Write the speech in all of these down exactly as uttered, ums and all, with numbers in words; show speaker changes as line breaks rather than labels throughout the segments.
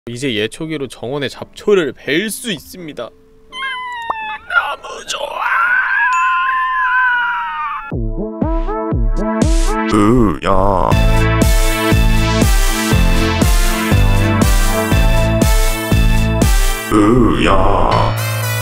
이제 예초기로 정원의 잡초를 벨 수 있습니다. 너무 좋아.
으야. 으야.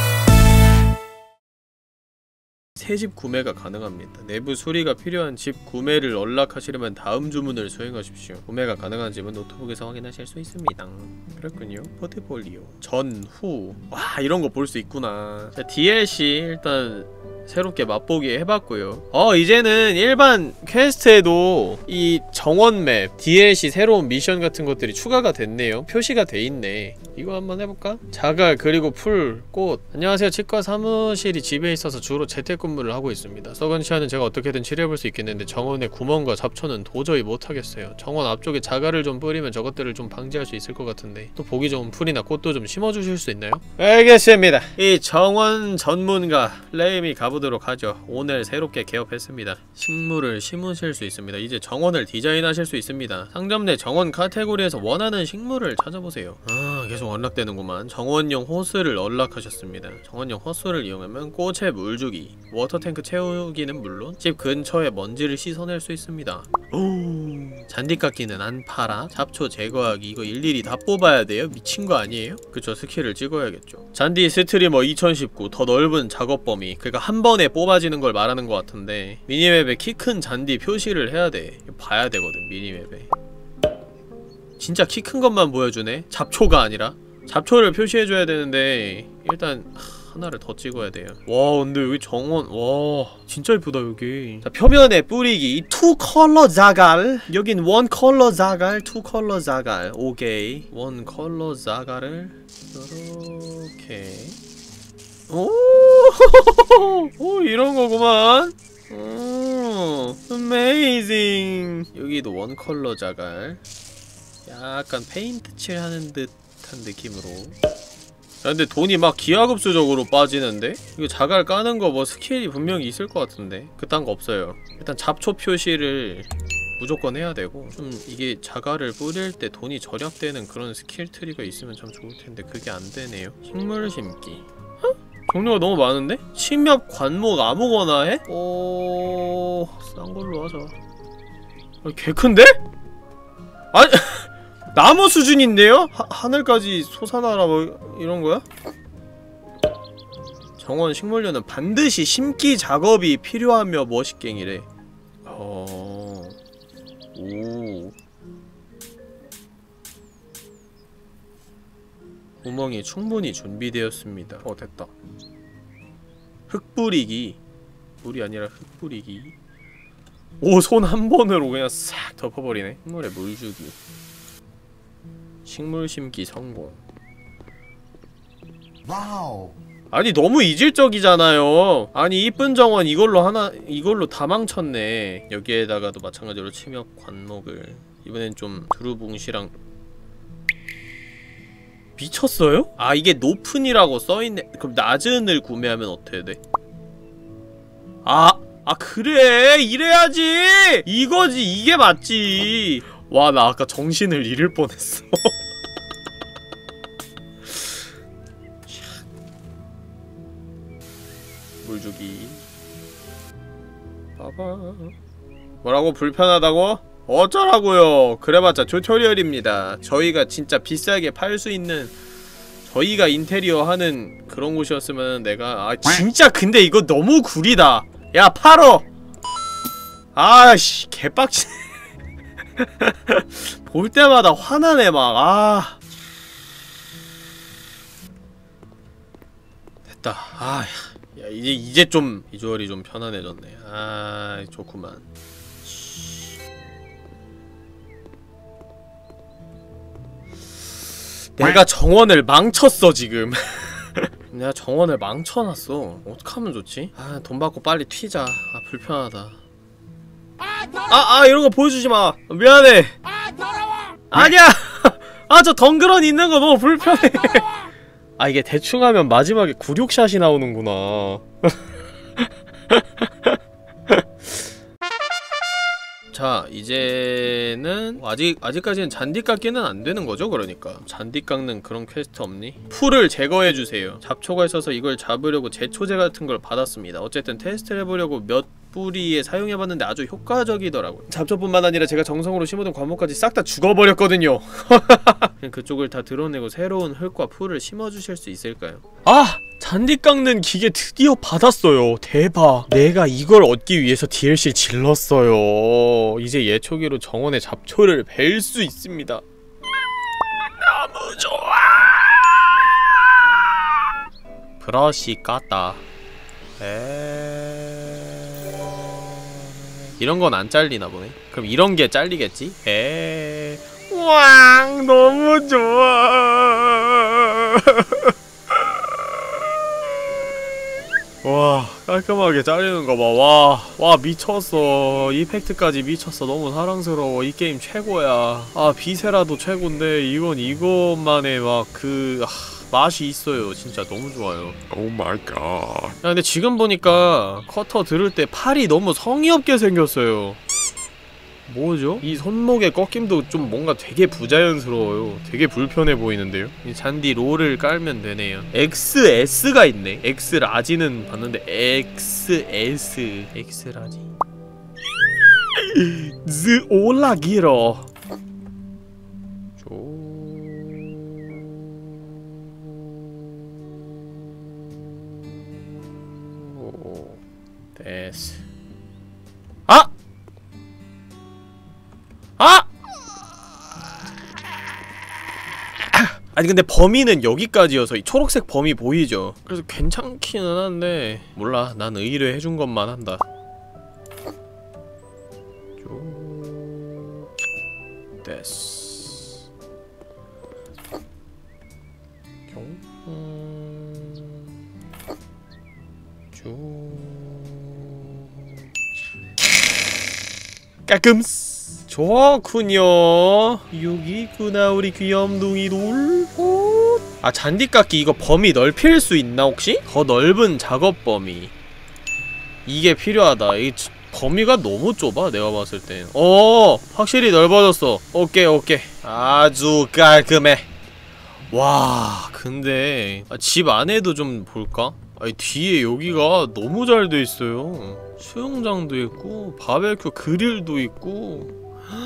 새 집 구매가 가능합니다. 내부 수리가 필요한 집 구매를 연락하시려면 다음 주문을 수행하십시오. 구매가 가능한 집은 노트북에서 확인하실 수 있습니다. 그렇군요. 포트폴리오 전후. 와, 이런 거 볼 수 있구나. 자, 디엘씨 일단 새롭게 맛보기 해봤고요. 어, 이제는 일반 퀘스트에도 이 정원 맵, 디엘씨 새로운 미션 같은 것들이 추가가 됐네요. 표시가 돼 있네. 이거 한번 해볼까? 자갈, 그리고 풀, 꽃. 안녕하세요. 치과 사무실이 집에 있어서 주로 재택근무를 하고 있습니다. 썩은 치아는 제가 어떻게든 치료해볼 수 있겠는데 정원의 구멍과 잡초는 도저히 못하겠어요. 정원 앞쪽에 자갈을 좀 뿌리면 저것들을 좀 방지할 수 있을 것 같은데 또 보기 좋은 풀이나 꽃도 좀 심어주실 수 있나요? 알겠습니다. 이 정원 전문가 레임이 가보도록 하죠. 오늘 새롭게 개업했습니다. 식물을 심으실 수 있습니다. 이제 정원을 디자인하실 수 있습니다. 상점 내 정원 카테고리에서 원하는 식물을 찾아보세요. 아, 계속 언락되는구만. 정원용 호스를 언락하셨습니다. 정원용 호스를 이용하면 꽃에 물 주기, 워터탱크 채우기는 물론 집 근처에 먼지를 씻어낼 수 있습니다. 오, 잔디깎기는 안 팔아? 잡초 제거하기 이거 일일이 다 뽑아야 돼요? 미친 거 아니에요? 그쵸, 스킬을 찍어야겠죠. 잔디 스트리머 이천십구 더 넓은 작업 범위. 그니까 한 번에 뽑아지는 걸 말하는 것 같은데 미니맵에 키 큰 잔디 표시를 해야 돼. 봐야 되거든, 미니맵에. 진짜 키 큰 것만 보여주네? 잡초가 아니라? 잡초를 표시해줘야 되는데 일단 하나를 더 찍어야 돼요. 와, 근데 여기 정원, 와 진짜 예쁘다 여기. 자, 표면에 뿌리기 투 컬러 자갈. 여긴 원 컬러 자갈, 투 컬러 자갈. 오케이. 원 컬러 자갈을 이렇게. 오, 오, 이런 거구만. 오, 어메이징. 여기도 원 컬러 자갈. 약간 페인트 칠하는 듯한 느낌으로. 야, 근데 돈이 막 기하급수적으로 빠지는데? 이거 자갈 까는 거 뭐 스킬이 분명히 있을 것 같은데? 그딴 거 없어요. 일단 잡초 표시를 무조건 해야 되고, 좀 이게 자갈을 뿌릴 때 돈이 절약되는 그런 스킬 트리가 있으면 참 좋을 텐데 그게 안 되네요. 식물 심기. 어? 종류가 너무 많은데? 침엽, 관목 아무거나 해? 오... 싼 걸로 하자. 아, 개 큰데? 아니... 나무 수준인데요? 하, 하늘까지 솟아나라 뭐 이런거야? 정원 식물류는 반드시 심기 작업이 필요하며 멋있갱이래. 어... 오... 구멍이 충분히 준비되었습니다. 어, 됐다. 흙 뿌리기. 물이 아니라 흙 뿌리기. 오, 손 한 번으로 그냥 싹 덮어버리네. 식물에 물 주기. 식물 심기 성공. 와우. 아니 너무 이질적이잖아요. 아니 이쁜 정원 이걸로 하나 이걸로 다 망쳤네. 여기에다가도 마찬가지로 침엽 관목을. 이번엔 좀 두루뭉실랑. 미쳤어요? 아, 이게 높은이라고 써있네. 그럼 낮은을 구매하면 어떻게 돼? 아, 아 그래 이래야지. 이거지, 이게 맞지. 와, 나 아까 정신을 잃을 뻔했어. 물주기. 봐봐. 뭐라고? 불편하다고? 어쩌라고요. 그래봤자 튜토리얼입니다. 저희가 진짜 비싸게 팔 수 있는, 저희가 인테리어 하는 그런 곳이었으면 내가. 아 진짜 근데 이거 너무 구리다. 야, 팔어. 아씨, 개빡치네. 볼 때마다 화나네 막. 아, 됐다. 아, 야, 이제 이제 좀 비주얼이 좀 편안해졌네. 아, 좋구만. 내가 정원을 망쳤어 지금. 내가 정원을 망쳐놨어. 어떡하면 좋지? 아, 돈 받고 빨리 튀자. 아, 불편하다. 아, 아, 이런거 보여주지마. 미안해. 아, 더러워. 아니야. 아, 저 덩그러니 있는거 너무 불편해. 아, 이게 대충 하면 마지막에 굴욕샷이 나오는구나. 자, 이제는 아직 아직까지는 잔디 깎기는 안 되는 거죠, 그러니까. 잔디 깎는 그런 퀘스트 없니? 풀을 제거해 주세요. 잡초가 있어서 이걸 잡으려고 제초제 같은 걸 받았습니다. 어쨌든 테스트를 해보려고 몇 뿌리에 사용해봤는데 아주 효과적이더라고요. 잡초뿐만 아니라 제가 정성으로 심어둔 과목까지 싹 다 죽어버렸거든요. 그냥 그쪽을 다 드러내고 새로운 흙과 풀을 심어주실 수 있을까요? 아! 잔디 깎는 기계 드디어 받았어요. 대박. 내가 이걸 얻기 위해서 디엘씨를 질렀어요. 이제 예초기로 정원의 잡초를 벨 수 있습니다. 너무 좋아. 브러쉬 깠다. 에... 이런 건 안 잘리나 보네. 그럼 이런 게 잘리겠지? 에... 왕 너무 좋아. 와, 깔끔하게 잘리는 거 봐. 와, 와 미쳤어. 이펙트까지 미쳤어. 너무 사랑스러워. 이 게임 최고야. 아, 비세라도 최고인데 이건 이것만의 막 그 아, 맛이 있어요. 진짜 너무 좋아요.
오 마이 갓.
야, 근데 지금 보니까 커터 들을 때 팔이 너무 성의 없게 생겼어요. 뭐죠? 이 손목의 꺾임도 좀 뭔가 되게 부자연스러워요. 되게 불편해 보이는데요? 이 잔디 롤을 깔면 되네요. 엑스에스가 있네. X라지는 봤는데 엑스에스 X라지 즈 올라기러 조... 데스 아! 아! 아니 근데 범위는 여기까지여서 이 초록색 범위 보이죠? 그래서 괜찮기는 한데 몰라, 난 의의를 해준 것만 한다. 조... 데스 경... 조... 까끔스. 좋군요. 여기 있구나 우리 귀염둥이 돌. 아, 잔디 깎기 이거 범위 넓힐 수 있나 혹시? 더 넓은 작업 범위 이게 필요하다. 이 범위가 너무 좁아 내가 봤을 땐. 어, 확실히 넓어졌어. 오케이 오케이. 아주 깔끔해. 와, 근데 아, 집 안에도 좀 볼까? 아니 뒤에 여기가 너무 잘 돼 있어요. 수영장도 있고 바베큐 그릴도 있고.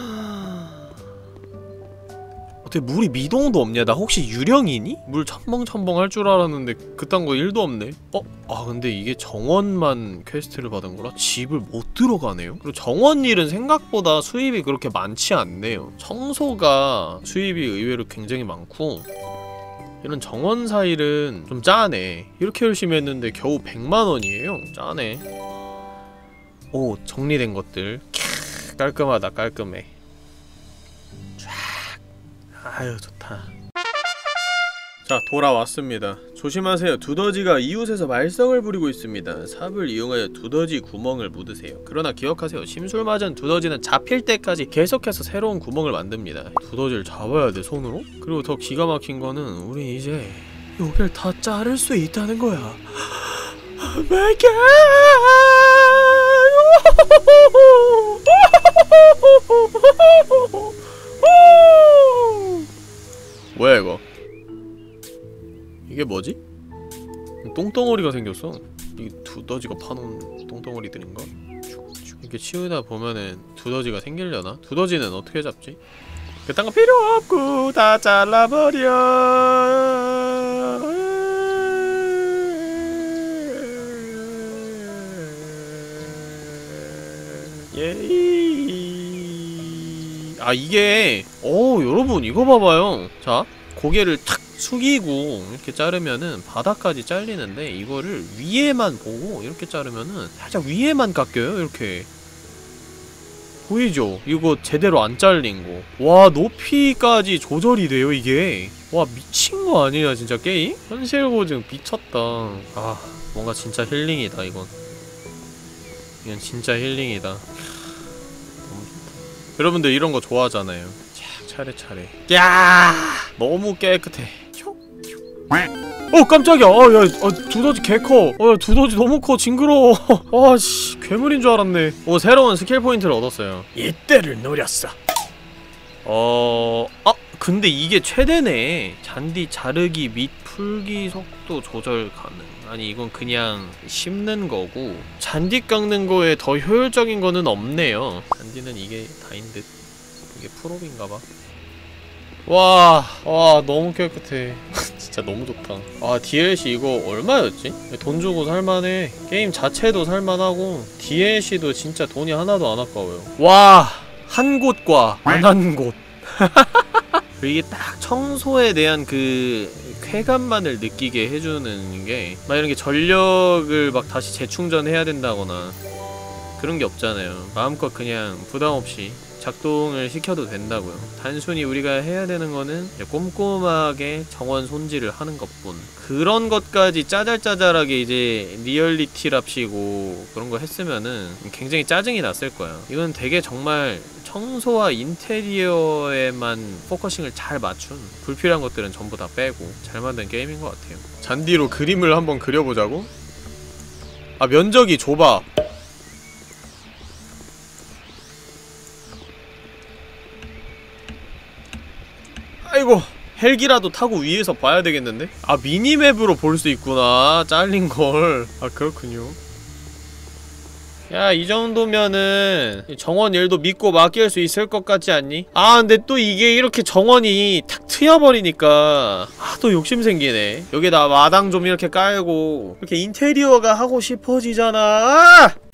어떻게 물이 미동도 없냐? 나 혹시 유령이니? 물 첨벙첨벙 할 줄 알았는데 그딴 거 일도 없네? 어? 아 근데 이게 정원만 퀘스트를 받은 거라 집을 못 들어가네요? 그리고 정원 일은 생각보다 수입이 그렇게 많지 않네요. 청소가 수입이 의외로 굉장히 많고 이런 정원사 일은 좀 짜네. 이렇게 열심히 했는데 겨우 백만 원이에요. 짜네. 오, 정리된 것들. 캬, 깔끔하다 깔끔해. 쫙. 아유 좋다. 자, 돌아왔습니다. 조심하세요. 두더지가 이웃에서 말썽을 부리고 있습니다. 삽을 이용하여 두더지 구멍을 묻으세요. 그러나 기억하세요. 심술 맞은 두더지는 잡힐 때까지 계속해서 새로운 구멍을 만듭니다. 두더지를 잡아야 돼, 손으로? 그리고 더 기가 막힌 거는 우리 이제 여길 다 자를 수 있다는 거야. Oh my god! 뭐야 이거? 이게 뭐지? 똥덩어리가 생겼어. 이게 두더지가 파놓은 똥덩어리들인가? 이렇게 치우다 보면은 두더지가 생기려나? 두더지는 어떻게 잡지? 그딴 거 필요 없고 다 잘라버려. 예이. 아 이게 어 여러분 이거 봐봐요. 자, 고개를 탁 숙이고 이렇게 자르면은 바닥까지 잘리는데 이거를 위에만 보고 이렇게 자르면은 살짝 위에만 깎여요. 이렇게 보이죠? 이거 제대로 안 잘린 거. 와, 높이까지 조절이 돼요 이게. 와, 미친 거 아니야 진짜 게임? 현실 고증 미쳤다. 아, 뭔가 진짜 힐링이다 이건. 이건 진짜 힐링이다. 너무 좋다. 여러분들 이런 거 좋아하잖아요. 쫙 차례차례. 야, 너무 깨끗해. 어 깜짝이야. 어, 야, 어, 두더지 개 커. 어, 야, 두더지 너무 커. 징그러워. 아, 씨, 괴물인 줄 알았네. 오, 새로운 스킬 포인트를 얻었어요. 이때를 노렸어. 어... 아! 근데 이게 최대네. 잔디 자르기 및 풀기 속도 조절 가능. 아니 이건 그냥 심는 거고 잔디 깎는 거에 더 효율적인 거는 없네요. 잔디는 이게 다인 듯. 이게 프롭인가봐. 와, 와 너무 깨끗해. 진짜 너무 좋다. 아 디엘씨 이거 얼마였지? 돈 주고 살만해. 게임 자체도 살만하고 디엘씨도 진짜 돈이 하나도 안 아까워요. 와, 한 곳과 안 한 곳. 이게 딱 청소에 대한 그 쾌감만을 느끼게 해주는 게 막 이런 게 전력을 막 다시 재충전해야 된다거나 그런 게 없잖아요. 마음껏 그냥 부담 없이 작동을 시켜도 된다고요. 단순히 우리가 해야 되는 거는 꼼꼼하게 정원 손질을 하는 것뿐. 그런 것까지 짜잘짜잘하게 이제 리얼리티랍시고 그런 거 했으면은 굉장히 짜증이 났을 거야. 이건 되게 정말 청소와 인테리어에만 포커싱을 잘 맞춘, 불필요한 것들은 전부 다 빼고 잘 만든 게임인 것 같아요. 잔디로 그림을 한번 그려보자고? 아, 면적이 좁아. 아이고, 헬기라도 타고 위에서 봐야 되겠는데? 아, 미니맵으로 볼 수 있구나. 잘린걸. 아, 그렇군요. 야, 이 정도면은 정원 일도 믿고 맡길 수 있을 것 같지 않니? 아, 근데 또 이게 이렇게 정원이 탁 트여버리니까 아, 또 욕심 생기네. 여기다 마당 좀 이렇게 깔고 이렇게 인테리어가 하고 싶어지잖아.